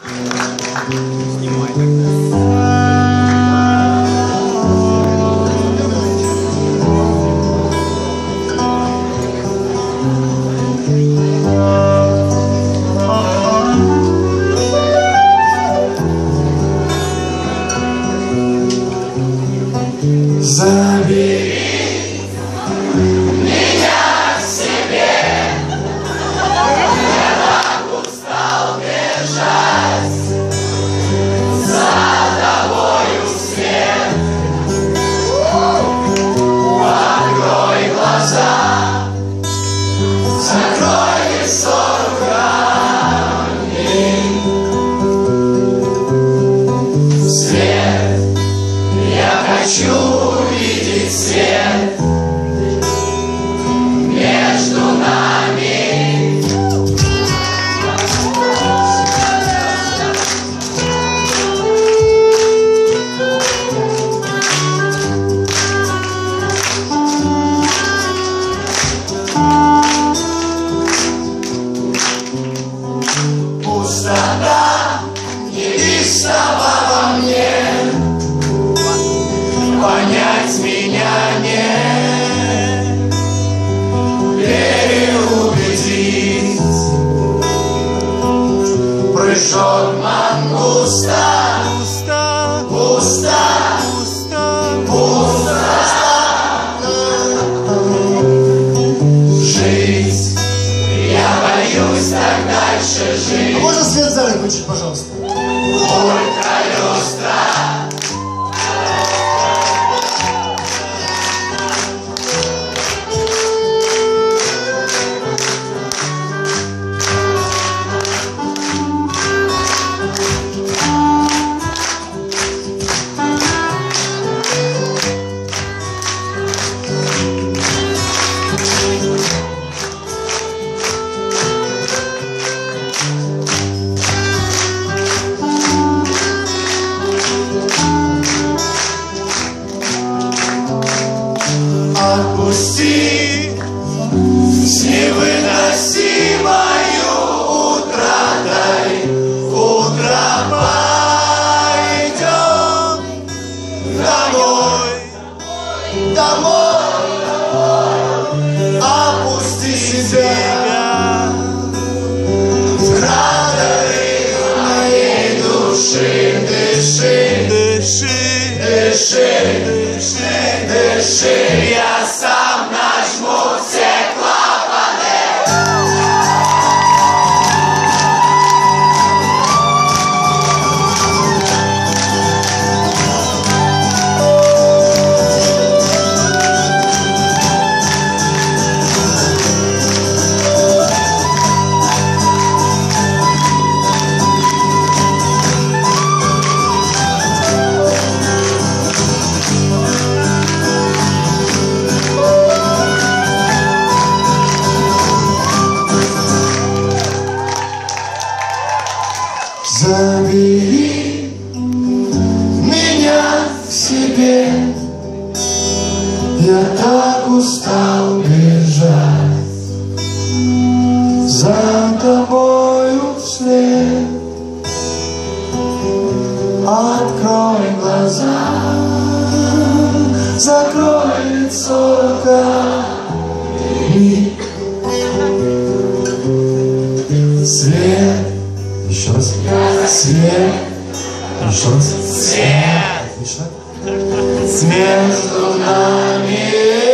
Снимай тогда. Забери меня к себе, я так устал бежать за тобою вслед. Открой глаза, закрой лицо руками. Свет, я хочу увидеть свет между нами. Пустота невидимого во мне, понять меня не переубедить. Прыжок мангуста, пусто, пусто. Жить, я боюсь так дальше жить. Можно свет в зале включить, пожалуйста? Только люстра. Отпусти с невыносимою утратой. Утро пойдем домой, домой. Опусти себя в кратеры моей души. Дыши, дыши, дыши, дыши, дыши. Я сам нажму все клапаны. Забери меня к себе, я так устал бежать за тобою вслед. Открой глаза, закрой лицо руками. Свет, еще раз. Свет, еще раз. Свет, еще раз. Между нами.